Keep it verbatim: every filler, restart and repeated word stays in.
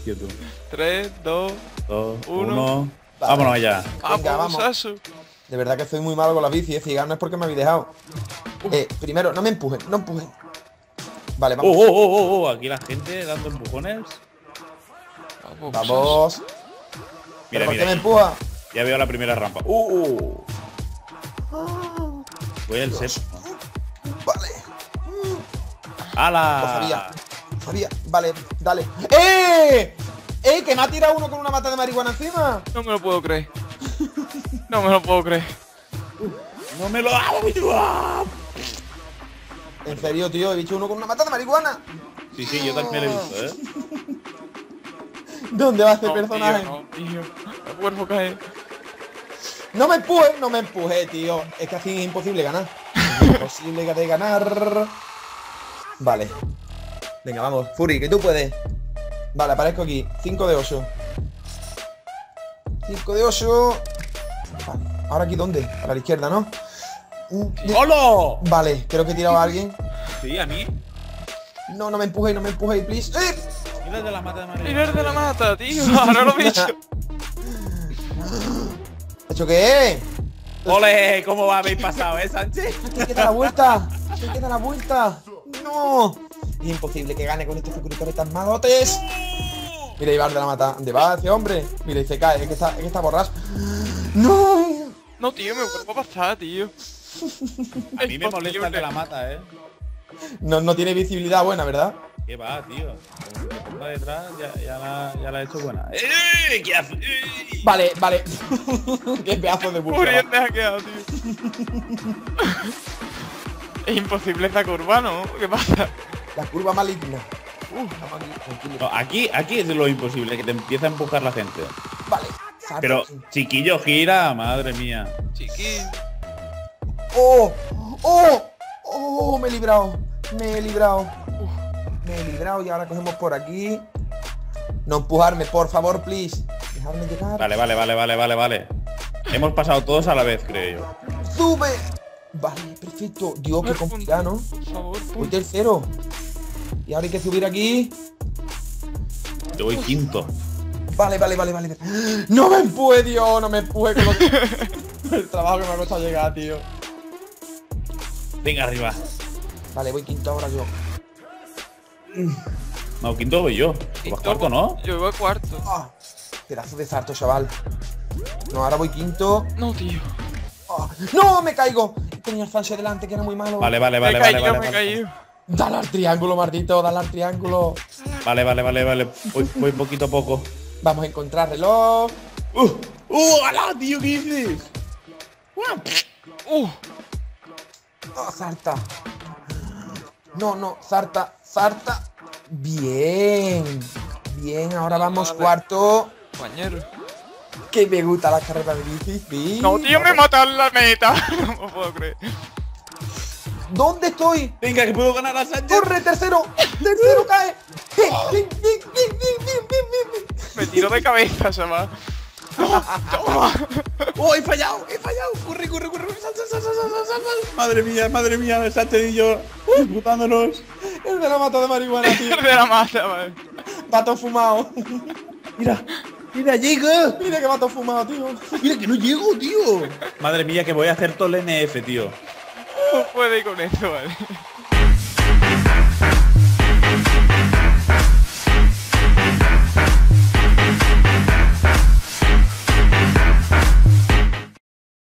Quieto. tres, dos, Dos, uno. uno. Vale. Vámonos allá. Venga, vamos, vamos. Sasu. De verdad que soy muy malo con la bici, eh. Si gano es porque me habéis dejado. Eh, primero, no me empujen, no empujen. Vale, Oh, vamos. oh, oh, oh, oh, aquí la gente dando empujones. Vamos. Vamos. Mira, ¿Pero por mira. qué me empuja? Ya veo la primera rampa. Uh. Voy al séptimo. Vale. ¡Hala! Lo sabía. Sabía. Vale, dale. ¡Eh! ¡Eh! Que me ha tirado uno con una mata de marihuana encima. No me lo puedo creer. No me lo puedo creer. ¡No me lo hago! En serio, tío, he visto uno con una mata de marihuana. Sí, sí, yo también lo he visto, ¿eh? ¿Dónde va este No, personaje? tío, no, tío. El cuerpo cae. No me empuje, no me empuje, tío. Es que así es imposible ganar. Es imposible de ganar. Vale. Venga, vamos. Fury, que tú puedes. Vale, aparezco aquí. cinco de ocho. cinco de ocho. Vale. Ahora aquí, ¿dónde? Para la izquierda, ¿no? ¡Hola! Vale, creo que he tirado a alguien. Sí, a mí. No, no me empuje, no me empuje, please. ¡Eh! Mira de la mata de María. Mira de la mata, tío. Ahora lo he visto. ¿Esto qué es? ¡Ole! ¿Cómo habéis pasado, eh, Sánchez? ¿Qué queda la vuelta? ¿Qué queda la vuelta? ¡No! Es imposible que gane con estos suscriptores tan malotes. Mira, Ibar de la mata. ¿Dónde va ese hombre? Mira, y se cae. Es que está, es que está borracho. ¡No! No, tío, me vuelvo a pasar, tío. A mí me molesta el de la mata, eh. No, no tiene visibilidad buena, ¿verdad? ¿Qué va, tío? Como me detrás, ya, ya, la, ya la he hecho buena. ¡Eh! ¿Qué hace? ¡Eh! Vale, vale. Qué pedazo de Muy burro. bien te ha quedado, tío. Es imposible esa curva, ¿no? ¿Qué pasa? La curva maligna. Uh, No, aquí, aquí es lo imposible, que te empieza a empujar la gente. Vale. Salto. Pero, chiquillo, gira, madre mía. chiqui. ¡Oh! ¡Oh! ¡Oh! Me he librado. Me he librado. Uf, me he librado y ahora cogemos por aquí. No empujarme, por favor, please. Dejarme llegar. Vale, vale, vale, vale, vale, vale. Hemos pasado todos a la vez, creo yo. ¡Sube! Vale, perfecto. Dios, qué complicado, ¿no? Por favor, Voy punto. tercero. Y ahora hay que subir aquí. Yo voy quinto. Vale, vale, vale, vale. ¡No me empuje, Dios! No me empuje con lo que... el trabajo que me ha costado llegar, tío. Venga, arriba. Vale, voy quinto ahora yo. No, quinto voy yo. ¿Tú vas cuarto, no? Yo voy a cuarto. Ah, pedazo de sarto, chaval. No, ahora voy quinto. No, tío. Ah, ¡no! ¡Me caigo! Tenía el Sancho delante, que era muy malo. Vale, vale, vale, me he vale, caído, vale, me he vale. caído. Dale al triángulo, maldito, dale al triángulo. Vale, vale, vale, vale. Voy, voy poquito a poco. Vamos a encontrar reloj. ¡Uh! ¡Uh! ¡Hala, tío! ¿Qué dices? Uh, No, Sarta. No, no, Sarta, Sarta. Bien. Bien, ahora vamos Vale. cuarto. compañero. Que me gusta la carrera de bici, sí. No, tío, me matan la meta. No me puedo creer. ¿Dónde estoy? Venga, que puedo ganar a Sánchez. ¡Corre, tercero! ¡Tercero cae! ¡Bien, bien, bien, bien, bien, bien, bien, bien! Me tiro de cabeza, chaval. Toma. ¡Oh, he fallado! ¡He fallado! ¡Corre, corre, corre! ¡Sal, sal, sal, sal, sal, sal, sal! Madre mía, madre mía, Sánchez y yo disputándonos. El de la mata de marihuana, tío. De la mata, vale. Vato fumado. Mira, mira, llega. Mira que vato fumado, tío. Mira que no llego, tío. Madre mía, que voy a hacer todo el N F, tío. No puede ir con eso, vale.